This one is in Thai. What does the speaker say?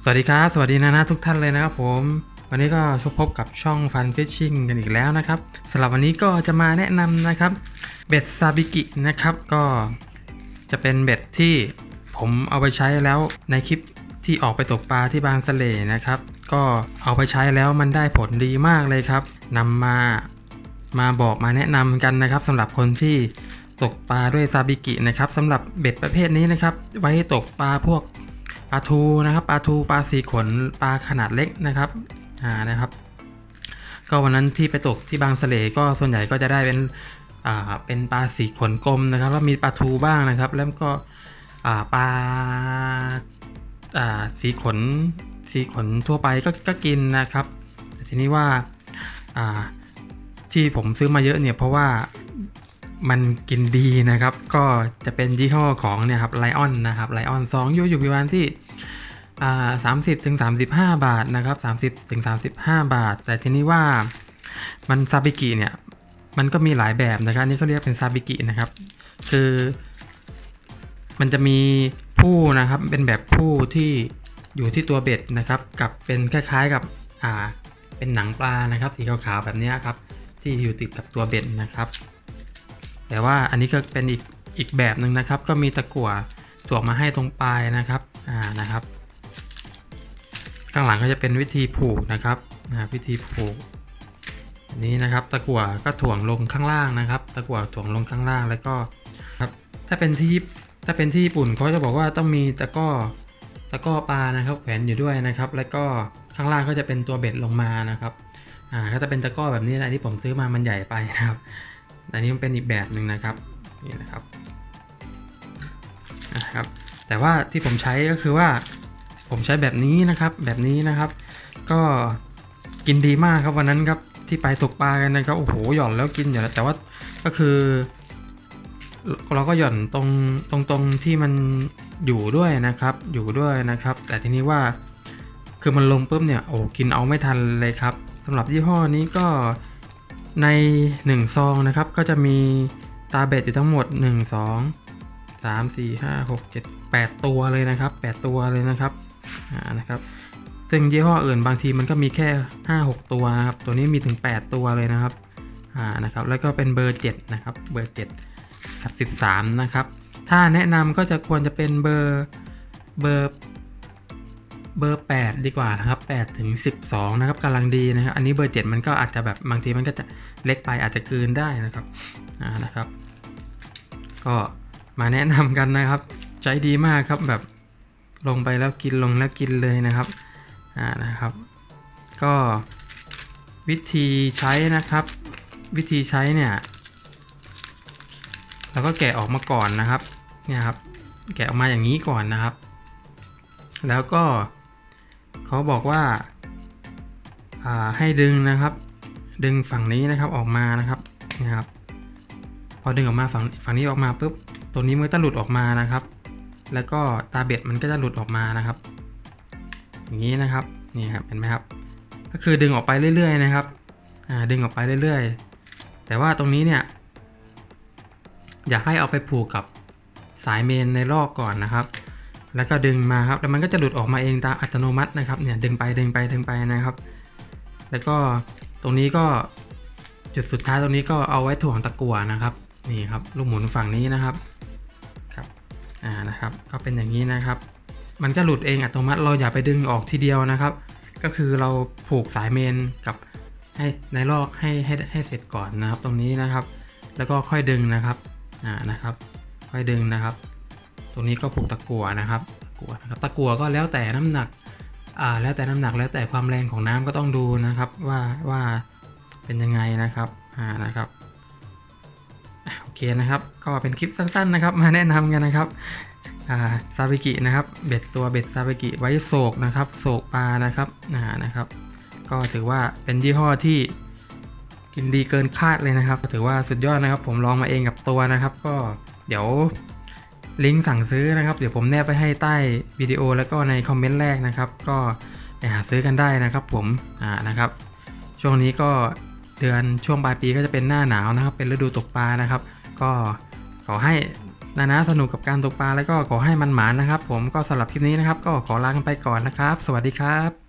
สวัสดีครับสวัสดีนะทุกท่านเลยนะครับผมวันนี้ก็พบกับช่อง Fun Fishing กันอีกแล้วนะครับสำหรับวันนี้ก็จะมาแนะนำนะครับเบ็ดซาบิกินะครับก็จะเป็นเบ็ดที่ผมเอาไปใช้แล้วในคลิปที่ออกไปตกปลาที่บางสะเลนะครับก็เอาไปใช้แล้วมันได้ผลดีมากเลยครับนำมาบอกมาแนะนำกันนะครับสำหรับคนที่ตกปลาด้วยซาบิกินะครับสำหรับเบ็ดประเภทนี้นะครับไว้ตกปลาพวกปลาทูนะครับปลาทูปลาสีขนปลาขนาดเล็กนะครับนะครับก็วันนั้นที่ไปตกที่บางสะเลก็ส่วนใหญ่ก็จะได้เป็นปลาสีขนกลมนะครับแล้วมีปลาทูบ้างนะครับแล้วก็ปลาสีขนทั่วไปก็กินนะครับแต่ทีนี้ว่าที่ผมซื้อมาเยอะเนี่ยเพราะว่ามันกินดีนะครับก็จะเป็นยี่ห้อของเนี่ยครับไลออนนะครับไลออน2อยู่ประมาณที่30-35 บาทนะครับ30-35 บาทแต่ทีนี้ว่ามันซาบิกิเนี่ยมันก็มีหลายแบบนะครับนี่เขาเรียกเป็นซาบิกินะครับคือมันจะมีผู้นะครับเป็นแบบผู้ที่อยู่ที่ตัวเบ็ดนะครับกับเป็นคล้ายๆกับเป็นหนังปลานะครับสีขาวๆแบบนี้ครับที่อยู่ติดกับตัวเบ็ดนะครับแต่ว่าอันนี้ก็เป็นอีกแบบหนึ่งนะครับก็มีตะกั่วถ่วงมาให้ตรงปลายนะครับนะครับข้างหลังก็จะเป็นวิธีผูกนะครับวิธีผูกนี้นะครับตะกั่วก็ถ่วงลงข้างล่างนะครับตะกั่วถ่วงลงข้างล่างแล้วก็ครับถ้าเป็นที่ญี่ปุ่นเขาจะบอกว่าต้องมีตะก้อปลานะครับแขวนอยู่ด้วยนะครับแล้วก็ข้างล่างก็จะเป็นตัวเบ็ดลงมานะครับก็จะเป็นตะก้อแบบนี้นะที่ผมซื้อมามันใหญ่ไปนะครับอันนี้มันเป็นอีกแบบหนึ่งนะครับนี่นะครับแต่ว่าที่ผมใช้ก็คือว่าผมใช้แบบนี้นะครับก็กินดีมากครับวันนั้นครับที่ไปตกปลากันนะครับโอ้โหหย่อนแล้วกินอยู่แล้วแต่ว่าก็คือเราก็หย่อนตรงที่มันอยู่ด้วยนะครับแต่ทีนี้ว่าคือมันลงปุ๊บเนี่ยโอ้กินเอาไม่ทันเลยครับสำหรับยี่ห้อนี้ก็ใน1ซองนะครับก็จะมีตาเบ็ดอยู่ทั้งหมด1 2 3 4 5 6 7 8ตัวเลยนะครับ8ตัวเลยนะครับนะครับซึ่งยี่ห้ออื่นบางทีมันก็มีแค่ 5-6 ตัวนะครับตัวนี้มีถึง8ตัวเลยนะครับนะครับแล้วก็เป็นเบอร์7นะครับเบอร์7กับ13นะครับถ้าแนะนำก็จะควรจะเป็นเบอร์8ดีกว่านะครับ8 ถึง 12นะครับกำลังดีนะครับอันนี้เบอร์7มันก็อาจจะแบบบางทีมันก็จะเล็กไปอาจจะกลืนได้นะครับนะครับก็มาแนะนำกันนะครับใจดีมากครับแบบลงไปแล้วกินเลยนะครับนะครับก็วิธีใช้นะครับวิธีใช้เนี่ยเราก็แกะออกมาก่อนนะครับเนี่ยครับแกะออกมาอย่างนี้ก่อนนะครับแล้วก็เขาบอกว่าให้ดึงนะครับดึงฝั่งนี้นะครับออกมานะครับพอดึงออกมาฝั่งนี้ออกมาปุ๊บตัวนี้มันจะหลุดออกมานะครับแล้วก็ตาเบ็ดมันก็จะหลุดออกมานะครับอย่างนี้นะครับนี่ครับเห็นไหมครับก็คือดึงออกไปเรื่อยๆนะครับดึงออกไปเรื่อยๆแต่ว่าตรงนี้เนี่ยอยากให้เอาไปผูกกับสายเมนในลอกก่อนนะครับแล้วก็ดึงมาครับแล้วมันก็จะหลุดออกมาเองตามอัตโนมัตินะครับเนี่ยดึงไปนะครับแล้วก็ตรงนี้ก็จุดสุดท้ายตรงนี้ก็เอาไว้ถ่วงตะกั่วนะครับนี่ครับลูกหมุนฝั่งนี้นะครับนะครับก็เป็นอย่างนี้นะครับมันก็หลุดเองอัตโนมัติเราอย่าไปดึงออกทีเดียวนะครับก็คือเราผูกสายเมนกับให้ในลอกให้เสร็จก่อนนะครับตรงนี้นะครับแล้วก็ค่อยดึงนะครับนะครับค่อยดึงนะครับตรงนี้ก็ผูกตะกั่วนะครับตะกั่วก็แล้วแต่น้ำหนักแล้วแต่ความแรงของน้ำก็ต้องดูนะครับว่าเป็นยังไงนะครับนะครับโอเคนะครับก็เป็นคลิปสั้นๆนะครับมาแนะนำกันนะครับซาบิกินะครับเบ็ดซาบิกิไว้โศกนะครับโศกปลานะครับนะครับก็ถือว่าเป็นยี่ห้อที่กินดีเกินคาดเลยนะครับถือว่าสุดยอดนะครับผมลองมาเองกับตัวนะครับก็เดี๋ยวลิงก์สั่งซื้อนะครับเดี๋ยวผมแนบไปให้ใต้วิดีโอแล้วก็ในคอมเมนต์แรกนะครับก็ไปหาซื้อกันได้นะครับผมนะครับช่วงนี้ก็เดือนช่วงปลายปีก็จะเป็นหน้าหนาวนะครับเป็นฤดูตกปลานะครับก็ขอให้นะสนุกกับการตกปลาแล้วก็ขอให้มันหมานนะครับผมก็สำหรับคลิปนี้นะครับก็ขอลากันไปก่อนนะครับสวัสดีครับ